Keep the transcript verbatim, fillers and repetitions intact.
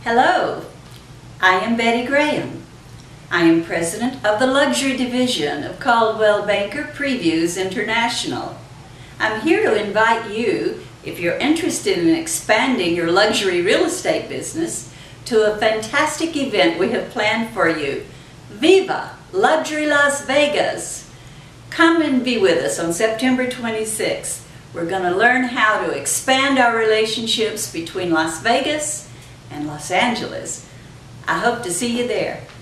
Hello, I am Betty Graham. I am president of the luxury division of Coldwell Banker Previews International. I'm here to invite you, if you're interested in expanding your luxury real estate business, to a fantastic event we have planned for you, Viva Luxury Las Vegas. Come and be with us on September twenty-sixth. We're going to learn how to expand our relationships between Las Vegas and Los Angeles. I hope to see you there.